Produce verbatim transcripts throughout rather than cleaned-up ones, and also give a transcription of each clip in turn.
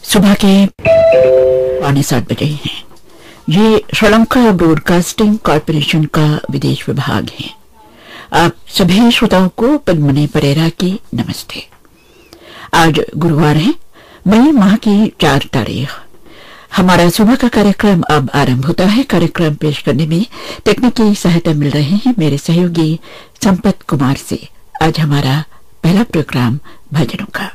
सुबह के पौने सात बजे हैं। ये श्रीलंका ब्रॉडकास्टिंग कॉरपोरेशन का विदेश विभाग है। आप सभी श्रोताओं को पद्मनी परेरा की नमस्ते। आज गुरुवार है, मई माह की चार तारीख। हमारा सुबह का कार्यक्रम अब आरंभ होता है। कार्यक्रम पेश करने में तकनीकी सहायता मिल रहे हैं मेरे सहयोगी संपत कुमार से। आज हमारा पहला प्रोग्राम भजनों का।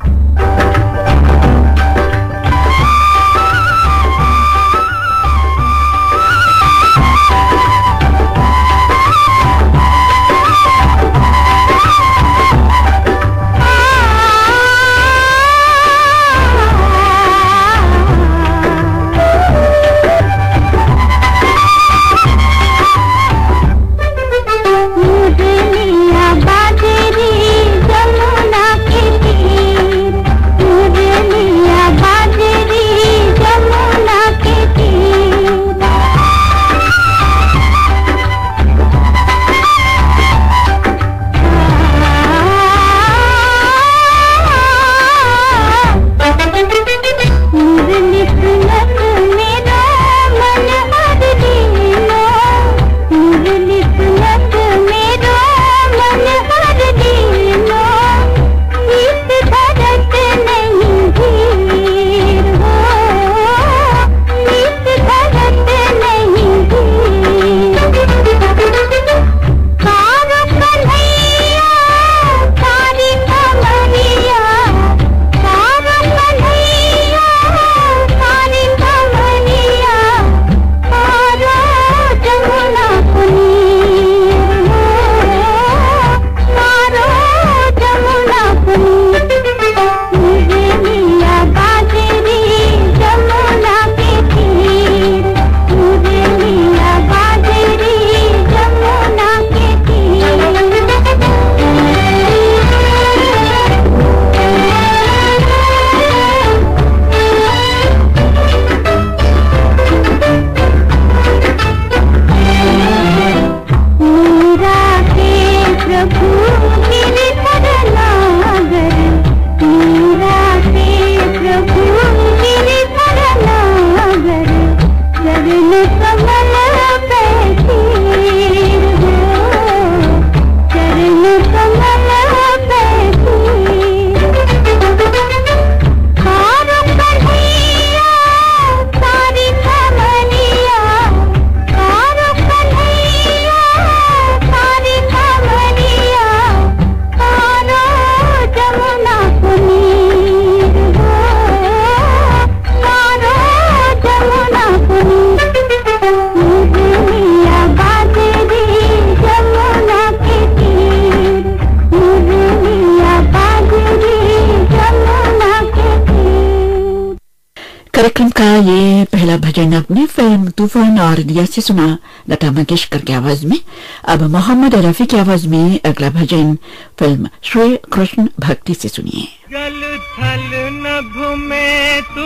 कार्यक्रम का ये पहला भजन अपनी फिल्म तूफान और दिया से सुना लता मंगेशकर की आवाज में। अब मोहम्मद रफी की आवाज में अगला भजन फिल्म श्री कृष्ण भक्ति से सुनिए। जल थल नभ में तू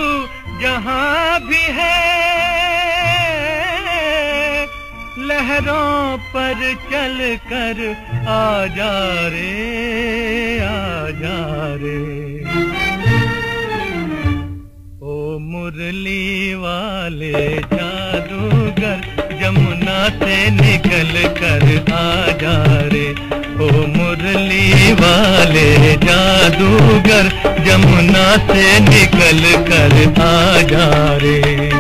जहाँ भी है, लहरों पर चल कर आ जा रे, आ जा रे। ओ मुरली वाले जादूगर, जमुना से निकल कर आ जा रे। ओ मुरली वाले जादूगर, जमुना से निकल कर आ जा रे।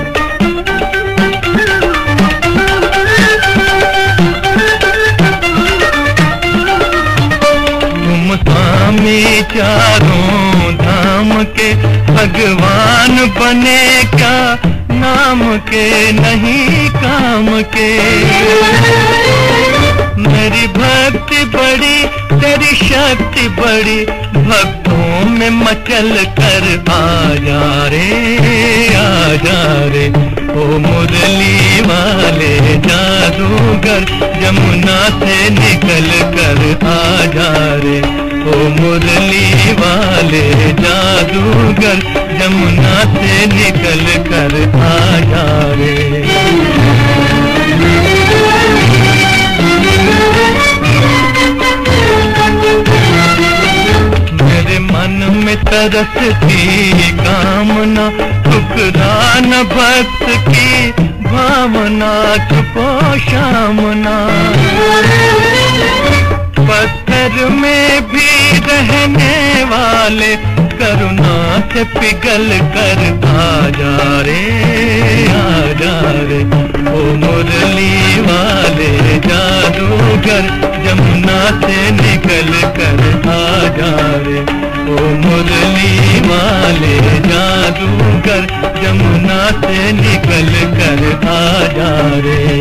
तुम स्वामी चारों धाम के भगवान बने, क्या नाम के नहीं काम के। मेरी भक्ति बड़ी तेरी शक्ति बड़ी, भक्तों में मचल कर आ जा रे, आ जा रे। ओ मुरली वाले जादूगर, जमुना से निकल कर आ जा रे। ओ मुरली वाले जादूगर, जमुना से निकल कर आ जा रे। मेरे मन में तरसती कामना, ठुकरा न भक्त की भावना, छुपो शामना। पत्थर में भी रहने वाले करुणा से पिघल कर आ जा रे, आ जा रे। ओ मुरली वाले जादूगर, जमुना से निकल कर आ जा रे। ओ मुरली वाले जादूगर, जमुना से निकल कर आ जा रे।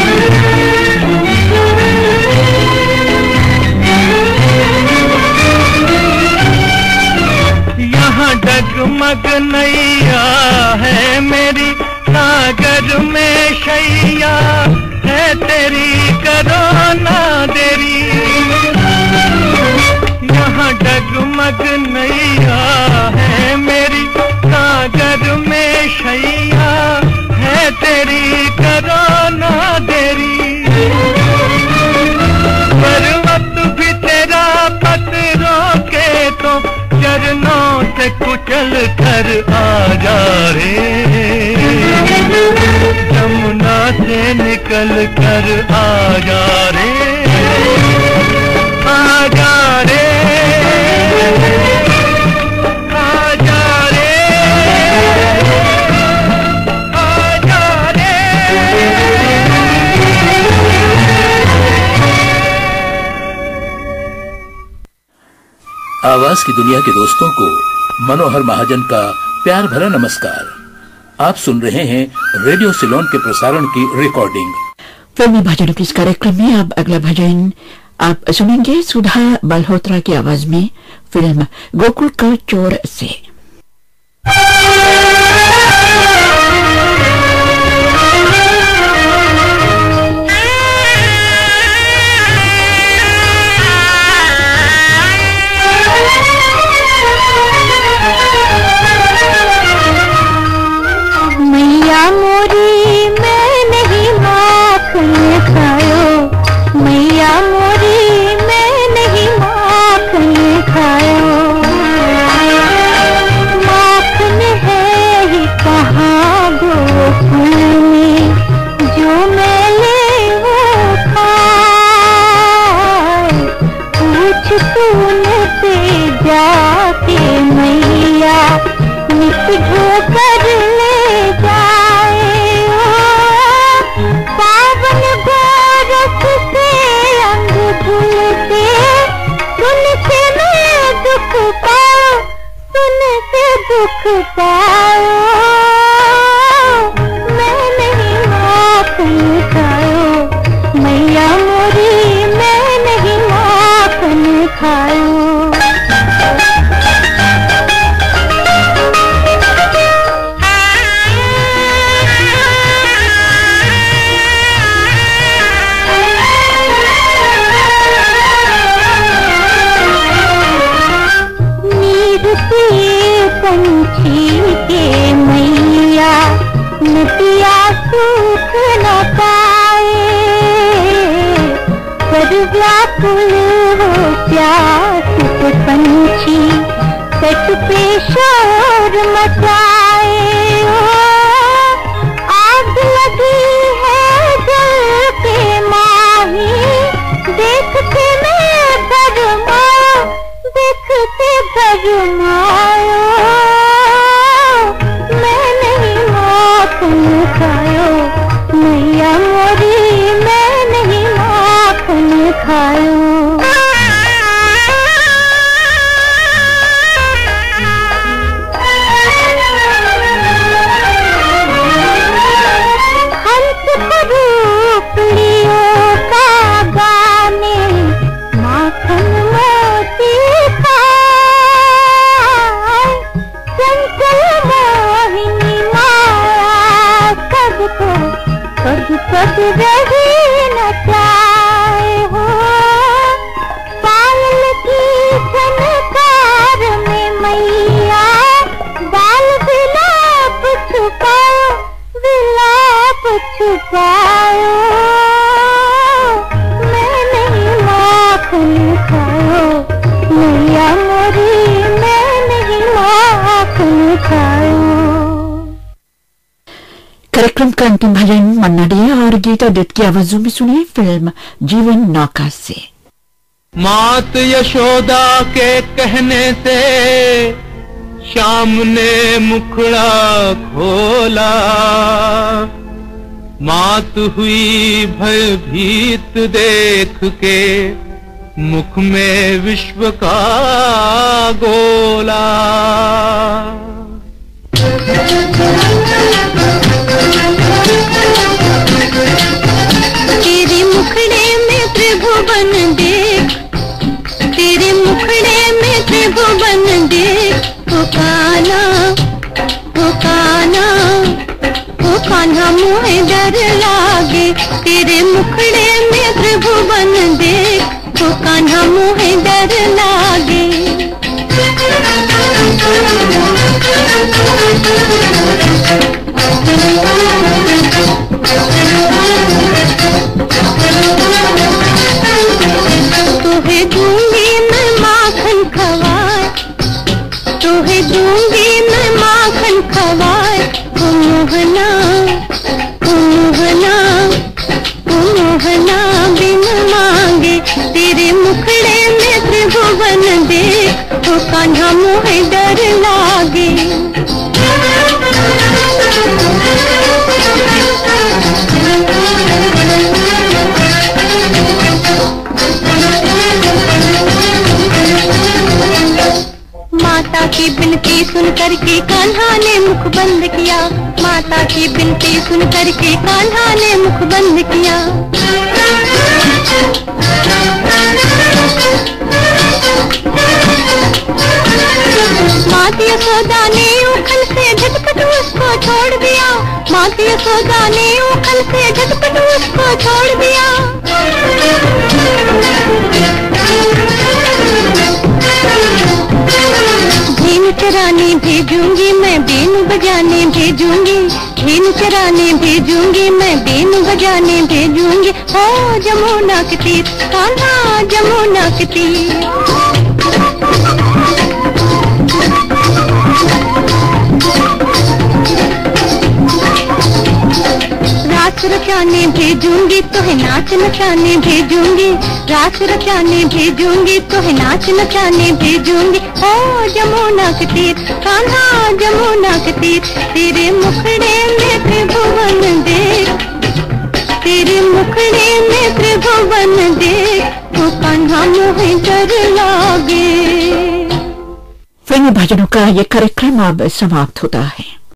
यहाँ डगमग नैया है मेरी, सागर में शैया है तेरी, करो ना देरी। यहाँ डगमग नैया है मेरी, सागर में शैया है तेरी, करो ना देरी। पर्वत भी तेरा पत्थरों के तो चरणों से कुचल कर आ जा रे, जमुना से निकल कर आ जा रे, आ जा रे, आ जा रे, आ जा रे। आवाज की दुनिया के दोस्तों को मनोहर महाजन का प्यार भरा नमस्कार। आप सुन रहे हैं रेडियो सिलोन के प्रसारण की रिकॉर्डिंग। फिल्मी भजनों के इस कार्यक्रम में अब अगला भजन आप सुनेंगे सुधा मल्होत्रा की आवाज में, फिल्म गोकुल का चोर से। मैया मोरी मैं नहीं कार्यक्रम का अंतिम भजन मन्ना डे और गीता दत्त की आवाजों में सुनिए फिल्म जीवन नौका से। मात यशोदा के कहने से श्याम ने मुखड़ा खोला, मात हुई भयभीत देख के मुख में विश्व का गोला। तेरे मुखड़े में त्रिभुवन देख, तेरे मुखड़े में त्रिभुवन देख, ओ कान्हा ओ कान्हा ओ कान्हा मोहे डर लागे। तेरे मुखड़े में त्रिभुवन देख, ओ कान्हा मोहे डर लागे। तोहे दूंगी मैं माखन खवाए, तोहे दूंगी मैं माखन खवाए। ओ मोहना ओ मोहना ओ मोहना बिन मांगे। तेरे मुखड़े में त्रिभुवन देख, ओ कान्हा मोहे डर लागे। माता की बिनती सुन करके कान्हा ने मुख बंद किया, माता की बिनती सुन करके कान्हा ने मुख बंद किया। माता यशोदा ने उखल से झटपट उसको छोड़ दिया, माता यशोदा ने उखल से झटपट उसको छोड़ दिया। भेन चराने भेजूंगी मैं, बेन बजाने भेजूंगी, भेन चराने भेजूंगी मैं, बेन बजाने भेजूंगी। ओ जमुना के तीर कान्हा जमुना के तीर। रास रचाने भेजूंगी तोहे नाच नचाने भेजूंगी, रास रचाने भेजूंगी तोहे नाच नचाने भेजूंगी। ओ जमुना के तीर कान्हा जमुना के तीर। तेरे मुखड़े में त्रिभुवन देख, तेरे मुखड़े में त्रिभुवन देख, ओ कान्हा मोहे डर लागे। फिल्मी भजनों का ये कार्यक्रम अब समाप्त होता है।